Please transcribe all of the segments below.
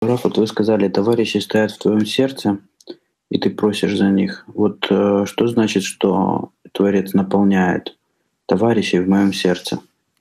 Раф, вот вы сказали, товарищи стоят в твоем сердце, и ты просишь за них. Вот что значит, что Творец наполняет товарищей в моем сердце?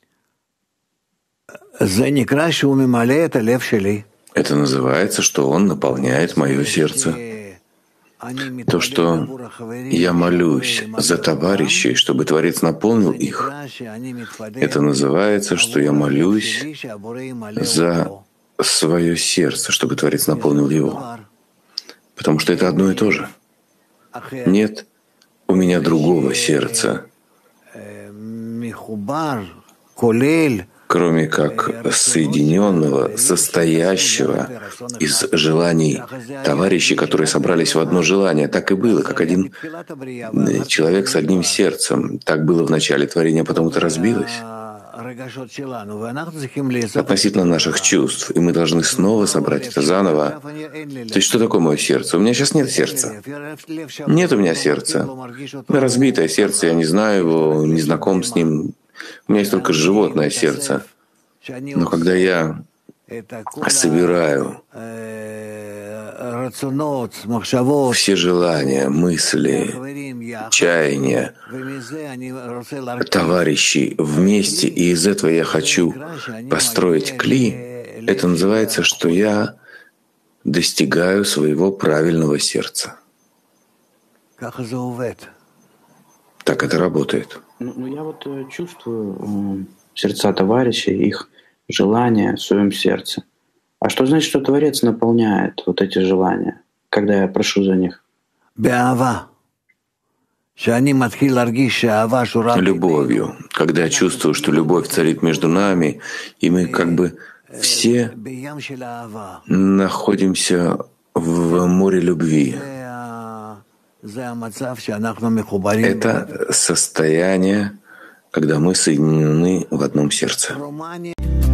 Это называется, что он наполняет мое сердце. То, что я молюсь за товарищей, чтобы Творец наполнил их, это называется, что я молюсь за свое сердце, чтобы Творец наполнил его. Потому что это одно и то же. Нет у меня другого сердца, кроме как соединенного, состоящего из желаний товарищей, которые собрались в одно желание. Так и было, как один человек с одним сердцем. Так было в начале творения, потом это разбилось. Относительно наших чувств, и мы должны снова собрать это заново. То есть что такое мое сердце? У меня сейчас нет сердца. Нет у меня сердца. Разбитое сердце, я не знаю его, не знаком с ним. У меня есть только животное сердце. Но когда я собираю все желания, мысли, чаяния товарищей вместе, и из этого я хочу построить кли, это называется, что я достигаю своего правильного сердца. Так это работает. Ну я вот чувствую сердца товарищей, их желания в своем сердце. А что значит, что Творец наполняет вот эти желания, когда я прошу за них? Любовью. Когда я чувствую, что любовь царит между нами, и мы как бы все находимся в море любви. Это состояние, когда мы соединены в одном сердце.